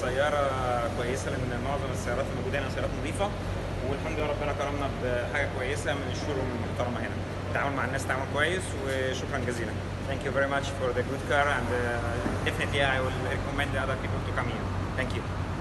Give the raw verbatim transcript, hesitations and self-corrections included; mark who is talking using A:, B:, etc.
A: السياره كويسه لان معظم السيارات الموجوده هنا سيارات نظيفه، والحمد لله ربنا كرمنا بحاجه كويسه من الشوروم المحترمه هنا. التعامل مع الناس تعامل كويس، وشكرا جزيلا. Thank you very much for the good car, and uh, definitely I will recommend the other people to come here. Thank you.